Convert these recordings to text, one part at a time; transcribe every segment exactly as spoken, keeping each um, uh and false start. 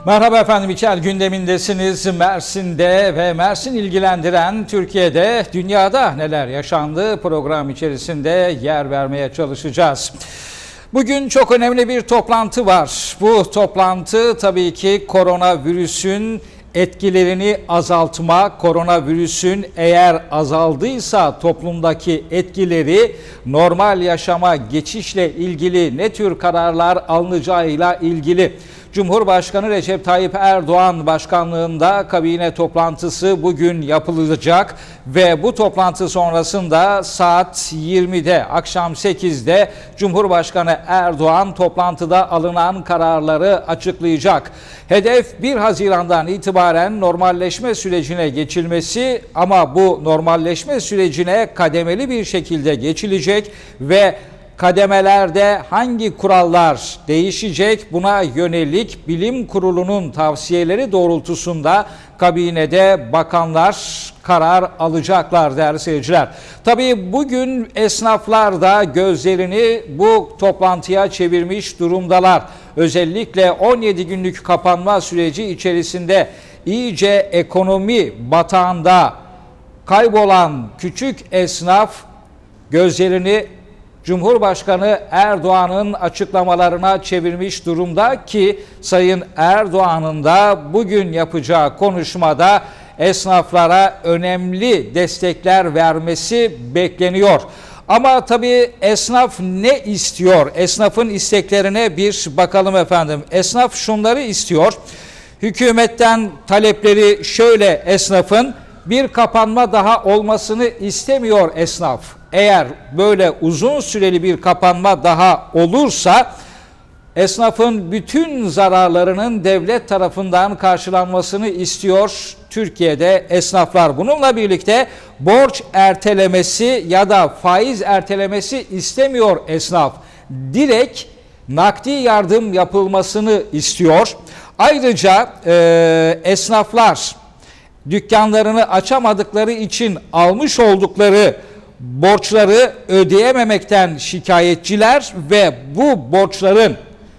Merhaba efendim, İçer gündemindesiniz. Mersin'de ve Mersin ilgilendiren Türkiye'de, dünyada neler yaşandı program içerisinde yer vermeye çalışacağız. Bugün çok önemli bir toplantı var. Bu toplantı tabii ki koronavirüsün etkilerini azaltma, koronavirüsün eğer azaldıysa toplumdaki etkileri, normal yaşama geçişle ilgili ne tür kararlar alınacağıyla ilgili. Cumhurbaşkanı Recep Tayyip Erdoğan başkanlığında kabine toplantısı bugün yapılacak ve bu toplantı sonrasında saat yirmide, akşam sekizde Cumhurbaşkanı Erdoğan toplantıda alınan kararları açıklayacak. Hedef bir Haziran'dan itibaren normalleşme sürecine geçilmesi, ama bu normalleşme sürecine kademeli bir şekilde geçilecek ve kademelerde hangi kurallar değişecek, buna yönelik bilim kurulunun tavsiyeleri doğrultusunda kabinede bakanlar karar alacaklar değerli seyirciler. Tabii bugün esnaflar da gözlerini bu toplantıya çevirmiş durumdalar. Özellikle on yedi günlük kapanma süreci içerisinde iyice ekonomi batağında kaybolan küçük esnaf gözlerini Cumhurbaşkanı Erdoğan'ın açıklamalarına çevirmiş durumda ki Sayın Erdoğan'ın da bugün yapacağı konuşmada esnaflara önemli destekler vermesi bekleniyor. Ama tabii esnaf ne istiyor? Esnafın isteklerine bir bakalım efendim. Esnaf şunları istiyor. Hükümetten talepleri şöyle esnafın: bir kapanma daha olmasını istemiyor esnaf. Eğer böyle uzun süreli bir kapanma daha olursa esnafın bütün zararlarının devlet tarafından karşılanmasını istiyor Türkiye'de esnaflar. Bununla birlikte borç ertelemesi ya da faiz ertelemesi istemiyor esnaf. Direkt nakdi yardım yapılmasını istiyor. Ayrıca e, esnaflar dükkanlarını açamadıkları için almış oldukları borçları ödeyememekten şikayetçiler ve bu borçların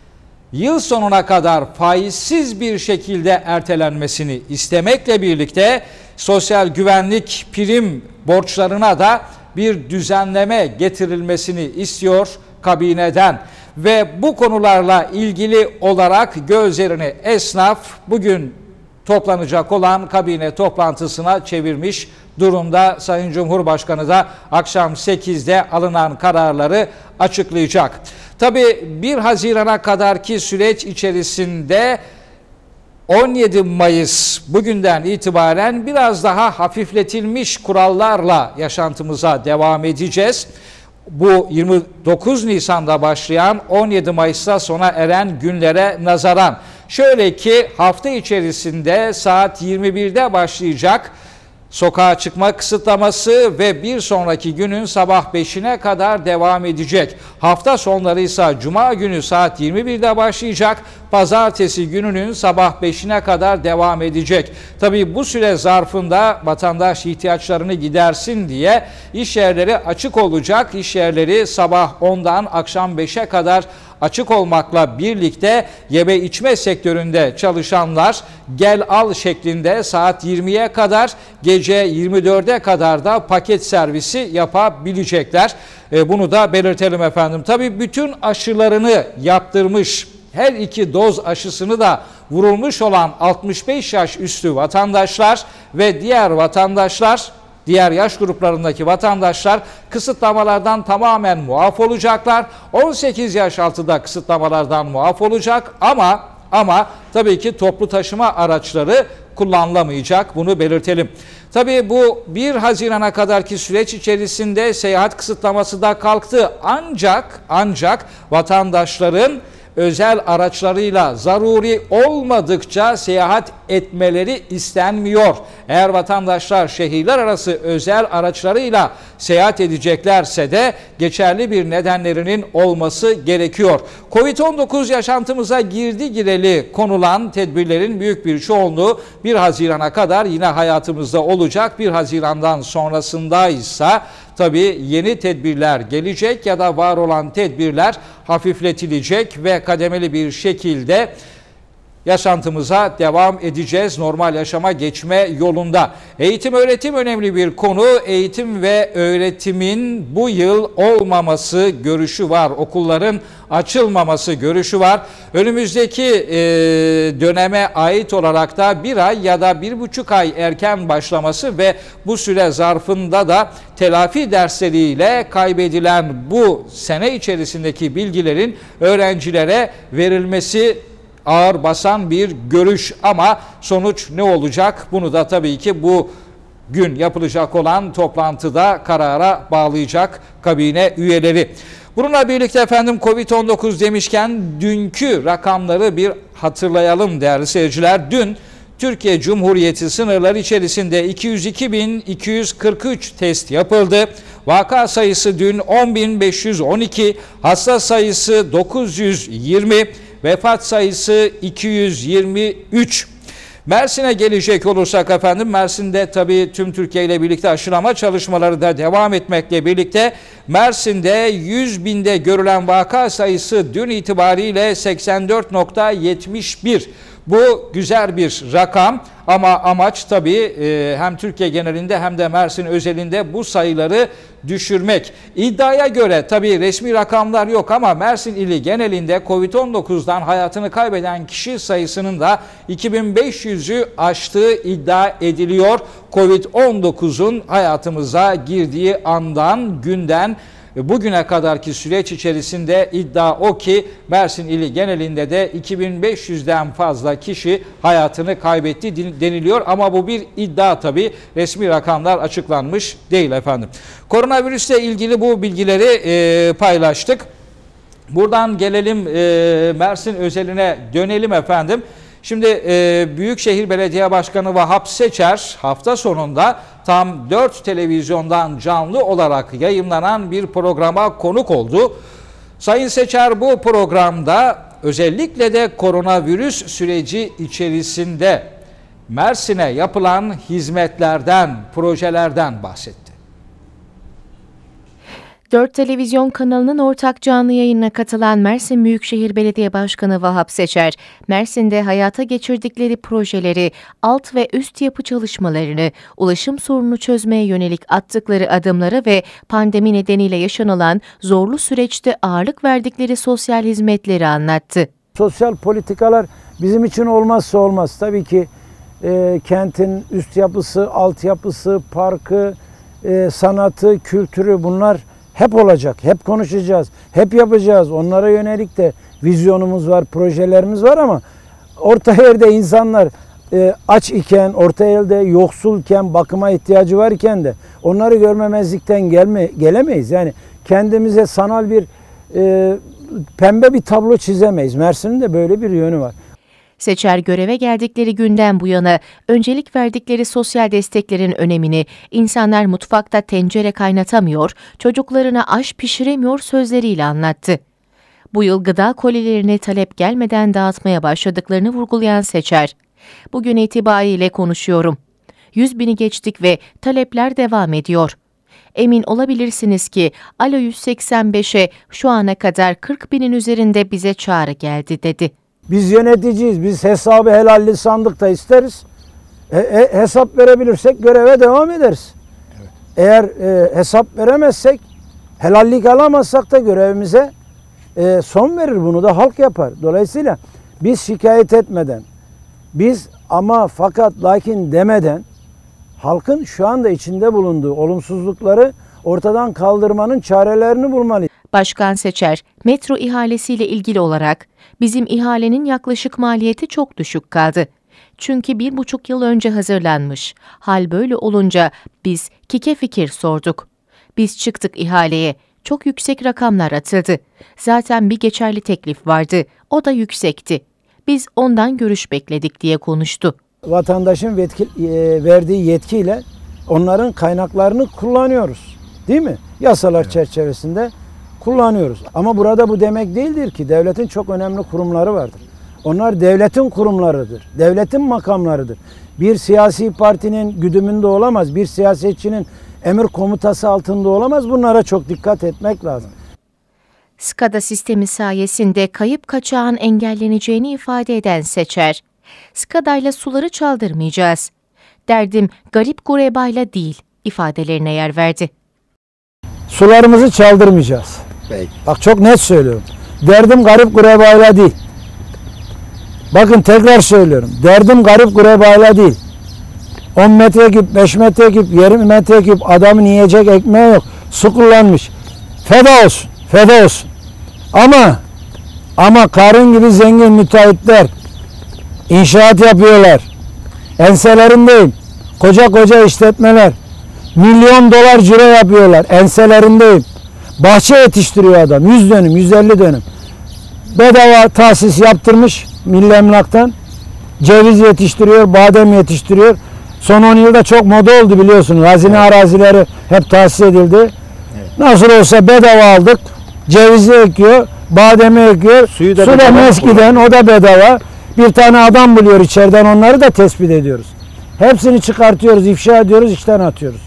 yıl sonuna kadar faizsiz bir şekilde ertelenmesini istemekle birlikte sosyal güvenlik prim borçlarına da bir düzenleme getirilmesini istiyor kabineden. Ve bu konularla ilgili olarak gözlerini esnaf bugün toplanacak olan kabine toplantısına çevirmiş durumda. Sayın Cumhurbaşkanı da akşam sekizde alınan kararları açıklayacak. Tabii bir Haziran'a kadarki süreç içerisinde on yedi Mayıs bugünden itibaren biraz daha hafifletilmiş kurallarla yaşantımıza devam edeceğiz. Bu yirmi dokuz Nisan'da başlayan on yedi Mayıs'ta sona eren günlere nazaran şöyle ki hafta içerisinde saat yirmi birde başlayacak sokağa çıkma kısıtlaması ve bir sonraki günün sabah beşine kadar devam edecek. Hafta sonları ise Cuma günü saat yirmi birde başlayacak. Pazartesi gününün sabah beşine kadar devam edecek. Tabii bu süre zarfında vatandaş ihtiyaçlarını gidersin diye iş yerleri açık olacak. İş yerleri sabah ondan akşam beşe kadar açık olmakla birlikte yeme içme sektöründe çalışanlar gel al şeklinde saat yirmiye kadar, gece yirmi dörde kadar da paket servisi yapabilecekler. E, bunu da belirtelim efendim. Tabii bütün aşılarını yaptırmış, her iki doz aşısını da vurulmuş olan altmış beş yaş üstü vatandaşlar ve diğer vatandaşlar, diğer yaş gruplarındaki vatandaşlar kısıtlamalardan tamamen muaf olacaklar. on sekiz yaş altı da kısıtlamalardan muaf olacak ama ama tabii ki toplu taşıma araçları kullanılamayacak. Bunu belirtelim. Tabii bu bir Haziran'a kadarki süreç içerisinde seyahat kısıtlaması da kalktı. Ancak ancak vatandaşların özel araçlarıyla zaruri olmadıkça seyahat etmeleri istenmiyor. Eğer vatandaşlar şehirler arası özel araçlarıyla seyahat edeceklerse de geçerli bir nedenlerinin olması gerekiyor. Covid on dokuz yaşantımıza girdi gireli konulan tedbirlerin büyük bir çoğunluğu bir Haziran'a kadar yine hayatımızda olacak. bir Haziran'dan sonrasındaysa tabii yeni tedbirler gelecek ya da var olan tedbirler hafifletilecek ve kademeli bir şekilde yaşantımıza devam edeceğiz. Normal yaşama geçme yolunda. Eğitim öğretim önemli bir konu. Eğitim ve öğretimin bu yıl olmaması görüşü var. Okulların açılmaması görüşü var. Önümüzdeki e, döneme ait olarak da bir ay ya da bir buçuk ay erken başlaması ve bu süre zarfında da telafi dersleriyle kaybedilen bu sene içerisindeki bilgilerin öğrencilere verilmesi ağır basan bir görüş, ama sonuç ne olacak? Bunu da tabii ki bu gün yapılacak olan toplantıda karara bağlayacak kabine üyeleri. Bununla birlikte efendim Covid on dokuz demişken dünkü rakamları bir hatırlayalım değerli seyirciler. Dün Türkiye Cumhuriyeti sınırları içerisinde iki yüz iki bin iki yüz kırk üç test yapıldı. Vaka sayısı dün on bin beş yüz on iki, hasta sayısı dokuz yüz yirmi, vefat sayısı iki yüz yirmi üç. Mersin'e gelecek olursak efendim, Mersin'de tabii tüm Türkiye ile birlikte aşılama çalışmaları da devam etmekle birlikte Mersin'de yüz binde görülen vaka sayısı dün itibariyle seksen dört nokta yetmiş bir. Bu güzel bir rakam, ama amaç tabii e, hem Türkiye genelinde hem de Mersin özelinde bu sayıları düşürmek. İddiaya göre tabii resmi rakamlar yok, ama Mersin ili genelinde Covid on dokuzdan hayatını kaybeden kişi sayısının da iki bin beş yüzü aştığı iddia ediliyor. Covid on dokuzun hayatımıza girdiği andan, günden bugüne kadarki süreç içerisinde iddia o ki Mersin ili genelinde de iki bin beş yüzden fazla kişi hayatını kaybetti deniliyor, ama bu bir iddia tabii, resmi rakamlar açıklanmış değil efendim. Koronavirüsle ilgili bu bilgileri e, paylaştık. Buradan gelelim e, Mersin özeline dönelim efendim. Şimdi e, Büyükşehir Belediye Başkanı Vahap Seçer hafta sonunda tam dört televizyondan canlı olarak yayımlanan bir programa konuk oldu. Sayın Seçer bu programda özellikle de koronavirüs süreci içerisinde Mersin'e yapılan hizmetlerden, projelerden bahsetti. Dört televizyon kanalının ortak canlı yayınına katılan Mersin Büyükşehir Belediye Başkanı Vahap Seçer, Mersin'de hayata geçirdikleri projeleri, alt ve üst yapı çalışmalarını, ulaşım sorununu çözmeye yönelik attıkları adımları ve pandemi nedeniyle yaşanılan zorlu süreçte ağırlık verdikleri sosyal hizmetleri anlattı. Sosyal politikalar bizim için olmazsa olmaz. Tabii ki e, kentin üst yapısı, alt yapısı, parkı, e, sanatı, kültürü, bunlar hep olacak, hep konuşacağız, hep yapacağız. Onlara yönelik de vizyonumuz var, projelerimiz var, ama orta yerde insanlar e, aç iken, orta yerde yoksulken, bakıma ihtiyacı varken de onları görmemezlikten gelme, gelemeyiz. Yani kendimize sanal bir e, pembe bir tablo çizemeyiz. Mersin'in de böyle bir yönü var. Seçer göreve geldikleri günden bu yana öncelik verdikleri sosyal desteklerin önemini, insanlar mutfakta tencere kaynatamıyor, çocuklarına aş pişiremiyor sözleriyle anlattı. Bu yıl gıda kolilerini talep gelmeden dağıtmaya başladıklarını vurgulayan Seçer, "Bugün itibariyle konuşuyorum. yüz bini geçtik ve talepler devam ediyor. Emin olabilirsiniz ki Alo yüz seksen beşe şu ana kadar kırk binin üzerinde bize çağrı geldi," dedi. Biz yöneticiyiz. Biz hesabı helalli sandıkta isteriz. E, e, hesap verebilirsek göreve devam ederiz. Evet. Eğer e, hesap veremezsek, helallik alamazsak da görevimize e, son verir. Bunu da halk yapar. Dolayısıyla biz şikayet etmeden, biz ama fakat lakin demeden halkın şu anda içinde bulunduğu olumsuzlukları ortadan kaldırmanın çarelerini bulmalıyız. Başkan Seçer, metro ihalesiyle ilgili olarak bizim ihalenin yaklaşık maliyeti çok düşük kaldı. Çünkü bir buçuk yıl önce hazırlanmış. Hal böyle olunca biz kike fikir sorduk. Biz çıktık ihaleye. Çok yüksek rakamlar atıldı. Zaten bir geçerli teklif vardı. O da yüksekti. Biz ondan görüş bekledik diye konuştu. Vatandaşın yetki, e, verdiği yetkiyle onların kaynaklarını kullanıyoruz. Değil mi? Yasalar evet. çerçevesinde kullanıyoruz. Ama burada bu demek değildir ki devletin çok önemli kurumları vardır. Onlar devletin kurumlarıdır. Devletin makamlarıdır. Bir siyasi partinin güdümünde olamaz. Bir siyasetçinin emir komutası altında olamaz. Bunlara çok dikkat etmek lazım. SCADA sistemi sayesinde kayıp kaçağın engelleneceğini ifade eden Seçer, "SCADA'yla suları çaldırmayacağız. Derdim garip gurebayla değil" ifadelerine yer verdi. Sularımızı çaldırmayacağız. Peki. Bak çok net söylüyorum. Derdim garip gurebayla değil. Bakın tekrar söylüyorum. Derdim garip gurebayla değil. on metre ekip, beş metre ekip, yirmi metre ekip adamın yiyecek ekmeği yok. Su kullanmış. Feda olsun. Feda olsun. Ama ama karın gibi zengin müteahhitler inşaat yapıyorlar. Enselerindeyim. Koca koca işletmeler. Milyon dolar ciro yapıyorlar. Enselerindeyim. Bahçe yetiştiriyor adam. yüz dönüm, yüz elli dönüm. Bedava tahsis yaptırmış Milli Emlak'tan. Ceviz yetiştiriyor, badem yetiştiriyor. Son on yılda çok moda oldu biliyorsunuz. Hazine evet. arazileri hep tahsis edildi. Evet. Nasıl olsa bedava aldık. Cevizi ekiyor, bademi ekiyor. Suyu da Su da meskiden, o da bedava. Bir tane adam buluyor içeriden, onları da tespit ediyoruz. Hepsini çıkartıyoruz, ifşa ediyoruz, işten atıyoruz.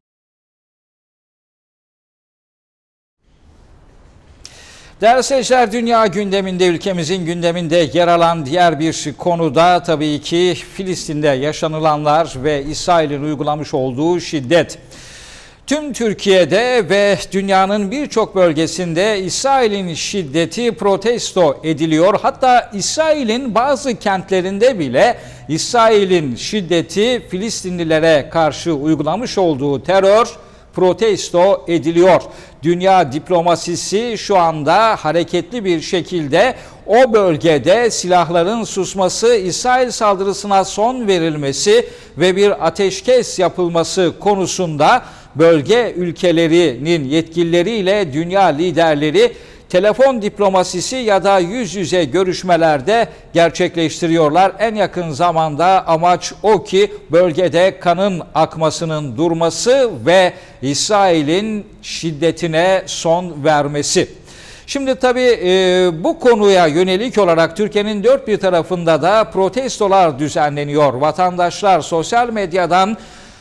Değerli seyirciler, dünya gündeminde, ülkemizin gündeminde yer alan diğer bir konu da tabii ki Filistin'de yaşanılanlar ve İsrail'in uygulamış olduğu şiddet. Tüm Türkiye'de ve dünyanın birçok bölgesinde İsrail'in şiddeti protesto ediliyor. Hatta İsrail'in bazı kentlerinde bile İsrail'in şiddeti, Filistinlilere karşı uygulamış olduğu terör protesto ediliyor. Dünya diplomasisi şu anda hareketli bir şekilde o bölgede silahların susması, İsrail saldırısına son verilmesi ve bir ateşkes yapılması konusunda bölge ülkelerinin yetkilileriyle dünya liderleri telefon diplomasisi ya da yüz yüze görüşmelerde gerçekleştiriyorlar. En yakın zamanda amaç o ki bölgede kanın akmasının durması ve İsrail'in şiddetine son vermesi. Şimdi tabii e, bu konuya yönelik olarak Türkiye'nin dört bir tarafında da protestolar düzenleniyor. Vatandaşlar sosyal medyadan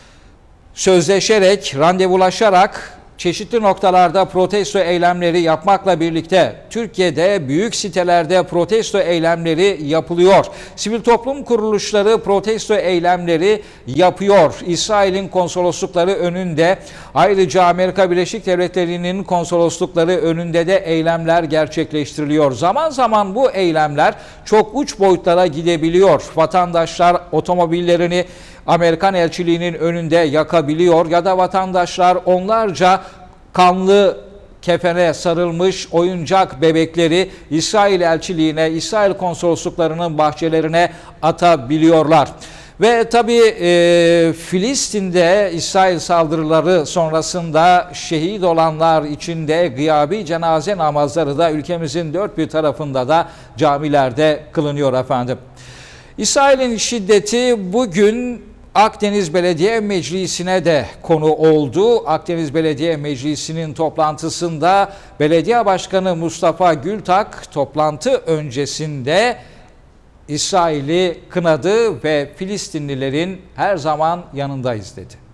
sözleşerek, randevulaşarak çeşitli noktalarda protesto eylemleri yapmakla birlikte Türkiye'de büyük sitelerde protesto eylemleri yapılıyor. Sivil toplum kuruluşları protesto eylemleri yapıyor. İsrail'in konsoloslukları önünde, ayrıca Amerika Birleşik Devletleri'nin konsoloslukları önünde de eylemler gerçekleştiriliyor. Zaman zaman bu eylemler çok uç boyutlara gidebiliyor. Vatandaşlar otomobillerini Amerikan elçiliğinin önünde yakabiliyor ya da vatandaşlar onlarca kanlı kefene sarılmış oyuncak bebekleri İsrail elçiliğine, İsrail konsolosluklarının bahçelerine atabiliyorlar. Ve tabii e, Filistin'de İsrail saldırıları sonrasında şehit olanlar için de gıyabi cenaze namazları da ülkemizin dört bir tarafında da camilerde kılınıyor efendim. İsrail'in şiddeti bugün Akdeniz Belediye Meclisi'ne de konu oldu. Akdeniz Belediye Meclisi'nin toplantısında Belediye Başkanı Mustafa Gültak toplantı öncesinde İsrail'i kınadı ve Filistinlilerin her zaman yanındayız dedi.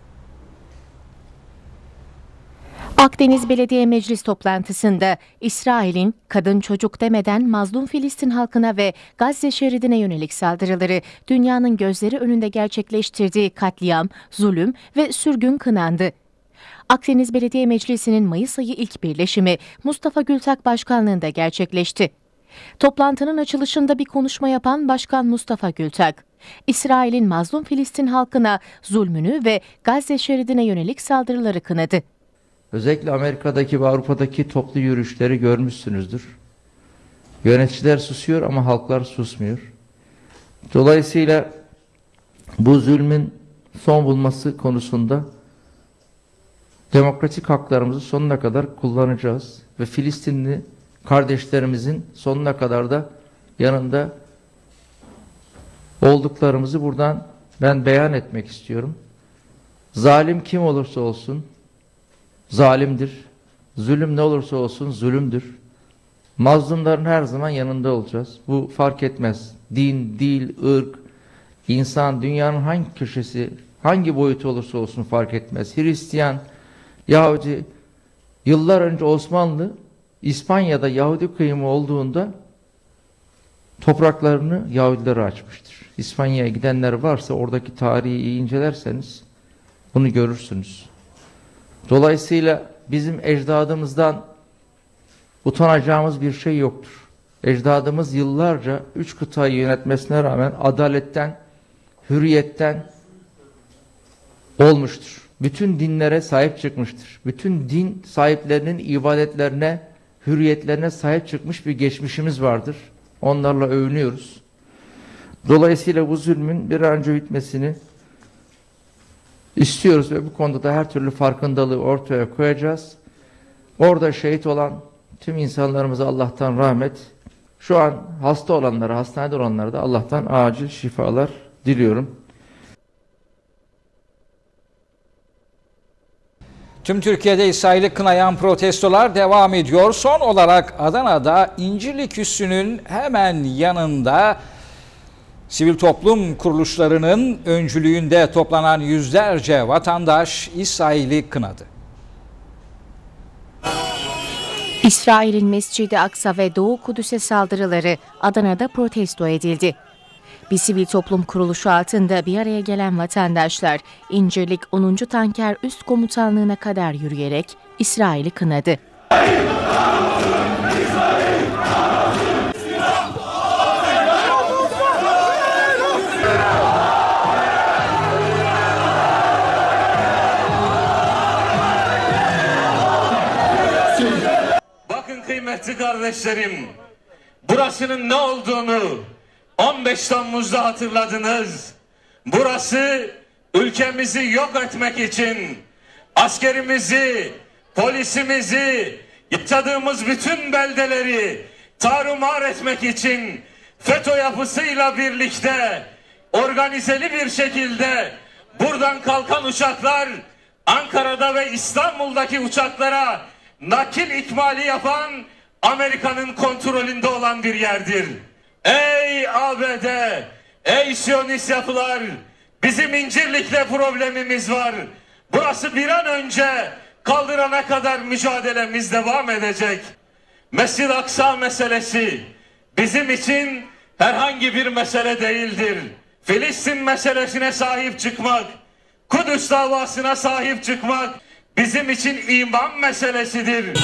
Akdeniz Belediye Meclis toplantısında İsrail'in kadın çocuk demeden mazlum Filistin halkına ve Gazze şeridine yönelik saldırıları, dünyanın gözleri önünde gerçekleştirdiği katliam, zulüm ve sürgün kınandı. Akdeniz Belediye Meclisi'nin Mayıs ayı ilk birleşimi Mustafa Gültak başkanlığında gerçekleşti. Toplantının açılışında bir konuşma yapan Başkan Mustafa Gültak, İsrail'in mazlum Filistin halkına zulmünü ve Gazze şeridine yönelik saldırıları kınadı. Özellikle Amerika'daki ve Avrupa'daki toplu yürüyüşleri görmüşsünüzdür. Yöneticiler susuyor ama halklar susmuyor. Dolayısıyla bu zulmün son bulması konusunda demokratik haklarımızı sonuna kadar kullanacağız ve Filistinli kardeşlerimizin sonuna kadar da yanında olduklarımızı buradan ben beyan etmek istiyorum. Zalim kim olursa olsun zalimdir. Zulüm ne olursa olsun zulümdür. Mazlumların her zaman yanında olacağız. Bu fark etmez. Din, dil, ırk, insan, dünyanın hangi köşesi, hangi boyutu olursa olsun fark etmez. Hristiyan, Yahudi, yıllar önce Osmanlı İspanya'da Yahudi kıyımı olduğunda topraklarını Yahudilere açmıştır. İspanya'ya gidenler varsa oradaki tarihi iyi incelerseniz bunu görürsünüz. Dolayısıyla bizim ecdadımızdan utanacağımız bir şey yoktur. Ecdadımız yıllarca üç kıtayı yönetmesine rağmen adaletten, hürriyetten olmuştur. Bütün dinlere sahip çıkmıştır. Bütün din sahiplerinin ibadetlerine, hürriyetlerine sahip çıkmış bir geçmişimiz vardır. Onlarla övünüyoruz. Dolayısıyla bu zulmün bir an önce bitmesini istiyoruz ve bu konuda da her türlü farkındalığı ortaya koyacağız. Orada şehit olan tüm insanlarımıza Allah'tan rahmet, şu an hasta olanlara, hastanede olanlara da Allah'tan acil şifalar diliyorum. Tüm Türkiye'de İsrail'i kınayan protestolar devam ediyor. Son olarak Adana'da İncirlik Üssü'nün hemen yanında sivil toplum kuruluşlarının öncülüğünde toplanan yüzlerce vatandaş İsrail'i kınadı. İsrail'in Mescid-i Aksa ve Doğu Kudüs'e saldırıları Adana'da protesto edildi. Bir sivil toplum kuruluşu altında bir araya gelen vatandaşlar İncirlik onuncu Tanker Üst Komutanlığı'na kadar yürüyerek İsrail'i kınadı. Bakın kıymetli kardeşlerim, burasının ne olduğunu on beş Temmuz'da hatırladınız. Burası ülkemizi yok etmek için askerimizi, polisimizi, yaşadığımız bütün beldeleri tarumar etmek için FETÖ yapısıyla birlikte organizeli bir şekilde buradan kalkan uçaklar Ankara'da ve İstanbul'daki uçaklara nakil ikmali yapan Amerika'nın kontrolünde olan bir yerdir. Ey A B D, ey Siyonist yapılar, bizim İncirlik'le problemimiz var. Burası bir an önce kaldırana kadar mücadelemiz devam edecek. Mescid-i Aksa meselesi bizim için herhangi bir mesele değildir. Filistin meselesine sahip çıkmak, Kudüs davasına sahip çıkmak bizim için iman meselesidir.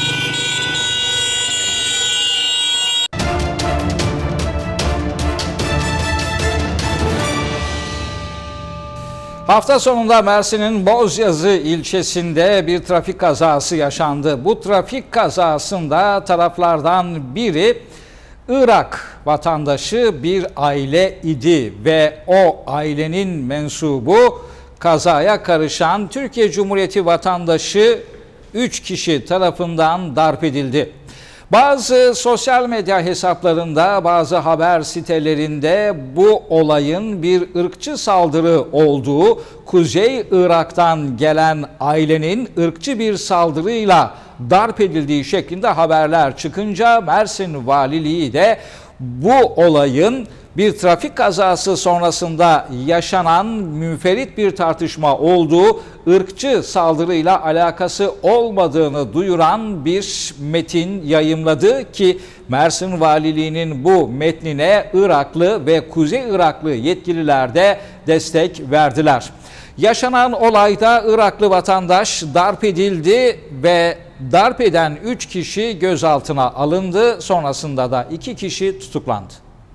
Hafta sonunda Mersin'in Bozyazı ilçesinde bir trafik kazası yaşandı. Bu trafik kazasında taraflardan biri Irak vatandaşı bir aile idi ve o ailenin mensubu kazaya karışan Türkiye Cumhuriyeti vatandaşı üç kişi tarafından darp edildi. Bazı sosyal medya hesaplarında, bazı haber sitelerinde bu olayın bir ırkçı saldırı olduğu, Kuzey Irak'tan gelen ailenin ırkçı bir saldırıyla darp edildiği şeklinde haberler çıkınca Mersin Valiliği de bu olayın bir trafik kazası sonrasında yaşanan münferit bir tartışma olduğu, ırkçı saldırıyla alakası olmadığını duyuran bir metin yayımladı ki Mersin Valiliği'nin bu metnine Iraklı ve Kuzey Iraklı yetkililer de destek verdiler. Yaşanan olayda Iraklı vatandaş darp edildi ve darp eden üç kişi gözaltına alındı. Sonrasında da iki kişi tutuklandı.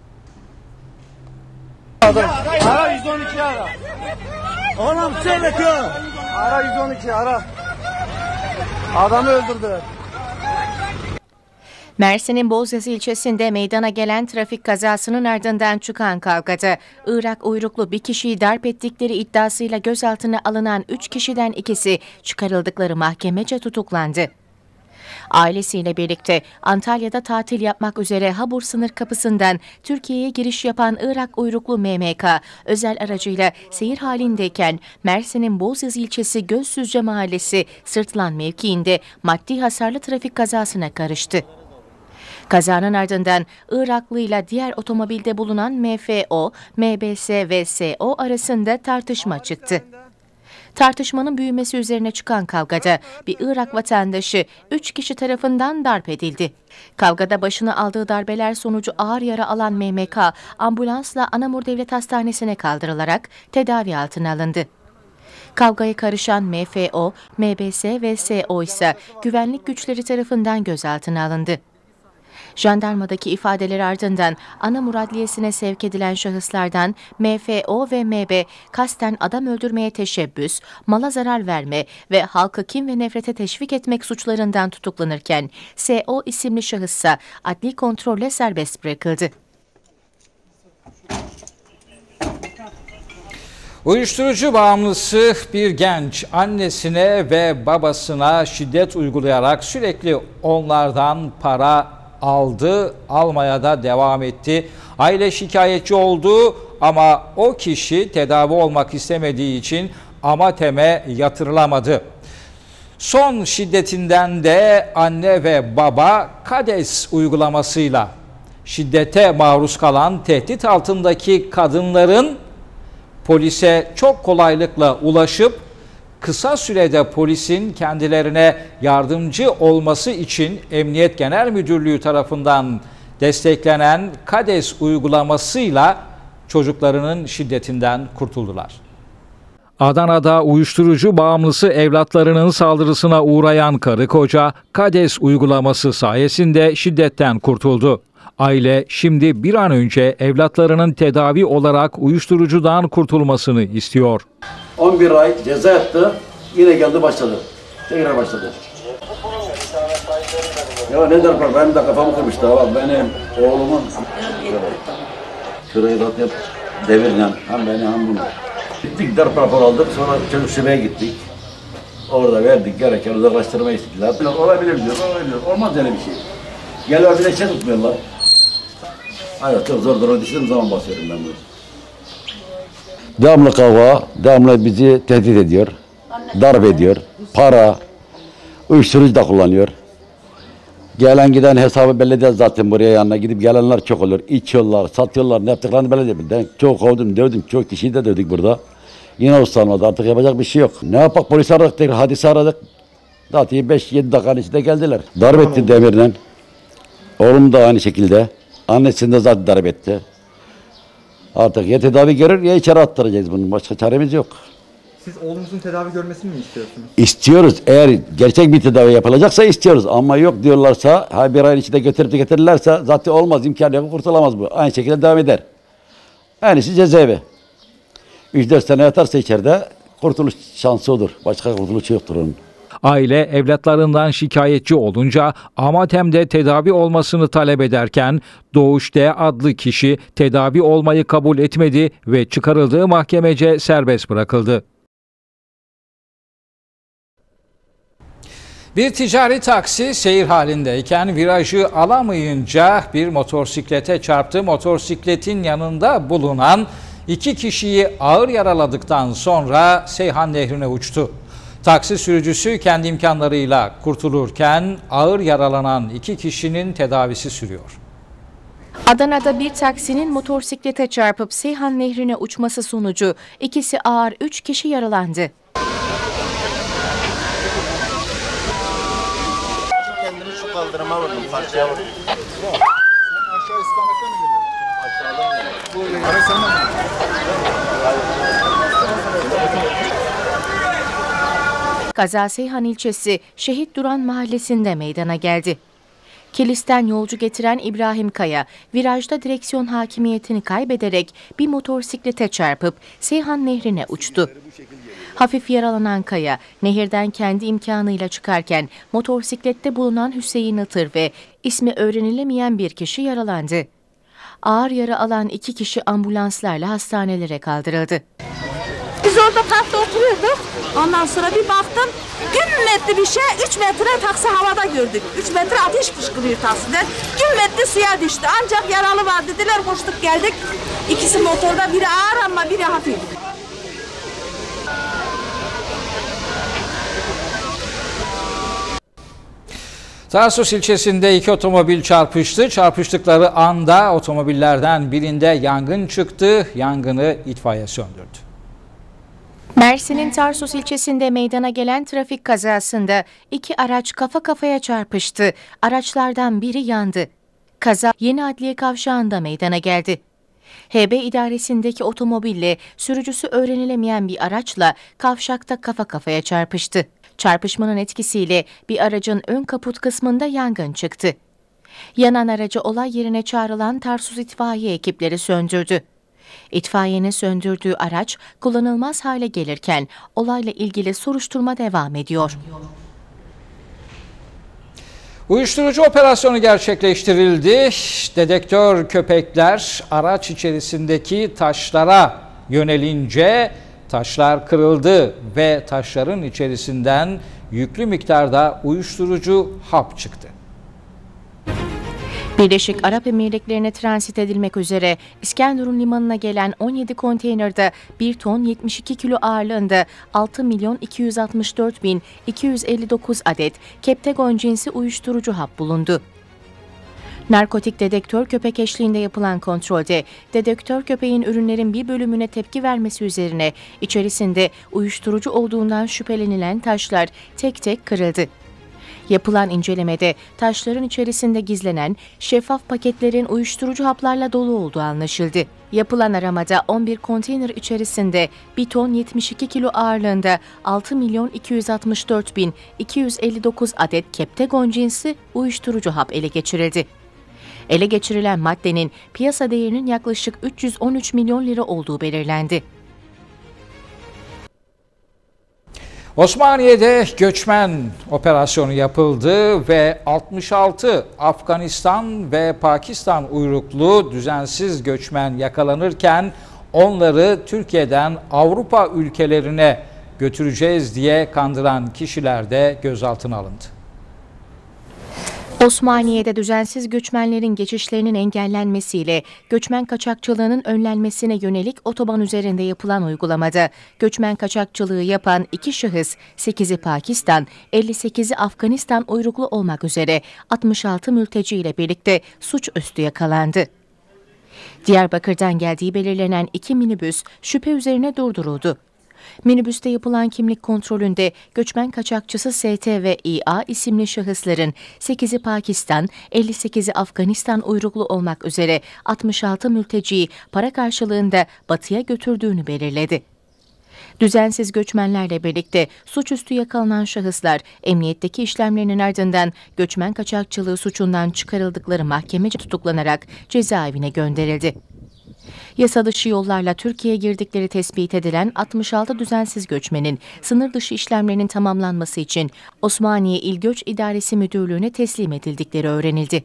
Ara yüz on iki ara. Oğlum söyle ki. Ara yüz on iki ara. Adamı öldürdü. Mersin'in Bozyazı ilçesinde meydana gelen trafik kazasının ardından çıkan kavgada Irak uyruklu bir kişiyi darp ettikleri iddiasıyla gözaltına alınan üç kişiden ikisi çıkarıldıkları mahkemece tutuklandı. Ailesiyle birlikte Antalya'da tatil yapmak üzere Habur sınır kapısından Türkiye'ye giriş yapan Irak uyruklu M M K özel aracıyla seyir halindeyken Mersin'in Bozyazı ilçesi Gözsüzce Mahallesi Sırtlan mevkiinde maddi hasarlı trafik kazasına karıştı. Kazanın ardından Iraklı ile diğer otomobilde bulunan M F O, M B S ve S O arasında tartışma çıktı. Tartışmanın büyümesi üzerine çıkan kavgada bir Irak vatandaşı üç kişi tarafından darp edildi. Kavgada başına aldığı darbeler sonucu ağır yara alan M M K ambulansla Anamur Devlet Hastanesi'ne kaldırılarak tedavi altına alındı. Kavgaya karışan M F O, M B S ve S O ise güvenlik güçleri tarafından gözaltına alındı. Jandarmadaki ifadeler ardından Anamur Adliyesi'ne sevk edilen şahıslardan M F O ve M B kasten adam öldürmeye teşebbüs, mala zarar verme ve halkı kin ve nefrete teşvik etmek suçlarından tutuklanırken S O isimli şahıssa adli kontrolle serbest bırakıldı. Uyuşturucu bağımlısı bir genç annesine ve babasına şiddet uygulayarak sürekli onlardan para aldı, almaya da devam etti. Aile şikayetçi oldu ama o kişi tedavi olmak istemediği için AMATEM'e yatırılamadı. Son şiddetinden de anne ve baba KADES uygulamasıyla şiddete maruz kalan tehdit altındaki kadınların polise çok kolaylıkla ulaşıp kısa sürede polisin kendilerine yardımcı olması için Emniyet Genel Müdürlüğü tarafından desteklenen KADES uygulamasıyla çocuklarının şiddetinden kurtuldular. Adana'da uyuşturucu bağımlısı evlatlarının saldırısına uğrayan karı koca KADES uygulaması sayesinde şiddetten kurtuldu. Aile şimdi bir an önce evlatlarının tedavi olarak uyuşturucudan kurtulmasını istiyor. on bir ay ceza yattı, yine geldi başladı. Tekrar başladı. Ya ne der benim de kafamı kırmıştı ama benim oğlumun şurayı da hep devirle hem beni hem bunu. Gittik darp rapor aldık, sonra çocuk şubeye gittik. Orada verdik, gereken uzaklaştırmayı istediler. Olabilir diyor, olabilir. Olmaz öyle bir şey. Geliyor bir de şey tutmuyorlar. Hayır, çok zor duruma düştüğüm zaman basıyorum ben bunu. Devamlı kavga, devamlı bizi tehdit ediyor, darp ediyor, para, uyuşturucu da kullanıyor. Gelen giden hesabı belli değil zaten buraya yanına gidip gelenler çok olur. İçiyorlar, satıyorlar, ne yaptıklarını belli değil. Çok kovdum, dövdüm, çok kişiyi de dövdük burada. Yine uslanmadı, artık yapacak bir şey yok. Ne yapak, polis aradık, tekrar hadise aradık. Zaten beş yedi dakikanın içinde geldiler. Darp etti demirden. Oğlum da aynı şekilde. Annesini de zaten darp etti. Artık ya tedavi görür ya içeri attıracağız bunun. Başka çaremiz yok. Siz oğlunuzun tedavi görmesini mi istiyorsunuz? İstiyoruz. Eğer gerçek bir tedavi yapılacaksa istiyoruz. Ama yok diyorlarsa, ha bir ayın içinde götürüp de getirirlerse zaten olmaz. İmkanı yok, kurtulamaz bu. Aynı şekilde devam eder. En iyisi cezaevi. üç dört sene yatarsa içeride kurtuluş şansı odur. Başka kurtuluş yoktur onun. Aile evlatlarından şikayetçi olunca AMATEM'de tedavi olmasını talep ederken Doğuş D adlı kişi tedavi olmayı kabul etmedi ve çıkarıldığı mahkemece serbest bırakıldı. Bir ticari taksi seyir halindeyken virajı alamayınca bir motosiklete çarptı. Motosikletin yanında bulunan iki kişiyi ağır yaraladıktan sonra Seyhan Nehri'ne uçtu. Taksi sürücüsü kendi imkanlarıyla kurtulurken ağır yaralanan iki kişinin tedavisi sürüyor. Adana'da bir taksinin motosiklete çarpıp Seyhan Nehri'ne uçması sonucu ikisi ağır, üç kişi yaralandı. Kendini şu kaldırıma vurdum, parçaya vurdum. Aşağı istikamette mi geliyor? Aşağıdan geliyor. Kaza Seyhan ilçesi Şehit Duran mahallesinde meydana geldi. Kilis'ten yolcu getiren İbrahim Kaya, virajda direksiyon hakimiyetini kaybederek bir motosiklete çarpıp Seyhan Nehri'ne uçtu. Hafif yaralanan Kaya, nehirden kendi imkanıyla çıkarken motosiklette bulunan Hüseyin Itır ve ismi öğrenilemeyen bir kişi yaralandı. Ağır yara alan iki kişi ambulanslarla hastanelere kaldırıldı. Biz orada parkta oturuyorduk. Ondan sonra bir baktım, güm etti bir şey, üç metre taksi havada gördük. üç metre ateş fışkırıyor taksiden. Güm etti suya düştü. Ancak yaralı var dediler, koştuk geldik. İkisi motorda, biri ağır ama biri hafif. Tarsus ilçesinde iki otomobil çarpıştı. Çarpıştıkları anda otomobillerden birinde yangın çıktı. Yangını itfaiye söndürdü. Mersin'in Tarsus ilçesinde meydana gelen trafik kazasında iki araç kafa kafaya çarpıştı. Araçlardan biri yandı. Kaza Yeni Adliye Kavşağı'nda meydana geldi. H B idaresindeki otomobille sürücüsü öğrenilemeyen bir araçla kavşakta kafa kafaya çarpıştı. Çarpışmanın etkisiyle bir aracın ön kaput kısmında yangın çıktı. Yanan aracı olay yerine çağrılan Tarsus itfaiye ekipleri söndürdü. İtfaiyenin söndürdüğü araç kullanılmaz hale gelirken olayla ilgili soruşturma devam ediyor. Uyuşturucu operasyonu gerçekleştirildi. Dedektör köpekler araç içerisindeki taşlara yönelince taşlar kırıldı ve taşların içerisinden yüklü miktarda uyuşturucu hap çıktı. Birleşik Arap Emirlikleri'ne transit edilmek üzere İskenderun limanına gelen on yedi konteynerde bir ton yetmiş iki kilo ağırlığında altı milyon iki yüz altmış dört bin iki yüz elli dokuz adet Keptagon cinsi uyuşturucu hap bulundu. Narkotik dedektör köpek eşliğinde yapılan kontrolde dedektör köpeğin ürünlerin bir bölümüne tepki vermesi üzerine içerisinde uyuşturucu olduğundan şüphelenilen taşlar tek tek kırıldı. Yapılan incelemede taşların içerisinde gizlenen şeffaf paketlerin uyuşturucu haplarla dolu olduğu anlaşıldı. Yapılan aramada on bir konteyner içerisinde bir ton yetmiş iki kilo ağırlığında altı milyon iki yüz altmış dört bin iki yüz elli dokuz adet Keptagon cinsi uyuşturucu hap ele geçirildi. Ele geçirilen maddenin piyasa değerinin yaklaşık üç yüz on üç milyon lira olduğu belirlendi. Osmaniye'de göçmen operasyonu yapıldı ve altmış altı Afganistan ve Pakistan uyruklu düzensiz göçmen yakalanırken onları Türkiye'den Avrupa ülkelerine götüreceğiz diye kandıran kişiler de gözaltına alındı. Osmaniye'de düzensiz göçmenlerin geçişlerinin engellenmesiyle göçmen kaçakçılığının önlenmesine yönelik otoban üzerinde yapılan uygulamada göçmen kaçakçılığı yapan iki şahıs, sekizi Pakistan, elli sekizi Afganistan uyruklu olmak üzere altmış altı mülteci ile birlikte suçüstü yakalandı. Diyarbakır'dan geldiği belirlenen iki minibüs şüphe üzerine durduruldu. Minibüste yapılan kimlik kontrolünde göçmen kaçakçısı S T ve İ A isimli şahısların sekizi Pakistan, elli sekizi Afganistan uyruklu olmak üzere altmış altı mülteciyi para karşılığında batıya götürdüğünü belirledi. Düzensiz göçmenlerle birlikte suçüstü yakalanan şahıslar emniyetteki işlemlerinin ardından göçmen kaçakçılığı suçundan çıkarıldıkları mahkemece tutuklanarak cezaevine gönderildi. Yasa dışı yollarla Türkiye'ye girdikleri tespit edilen altmış altı düzensiz göçmenin sınır dışı işlemlerinin tamamlanması için Osmaniye İl Göç İdaresi Müdürlüğü'ne teslim edildikleri öğrenildi.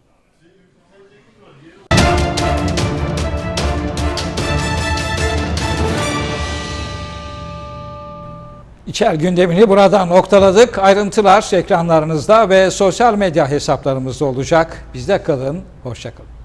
İçer gündemini burada noktaladık. Ayrıntılar ekranlarınızda ve sosyal medya hesaplarımızda olacak. Bizde kalın, hoşça kalın.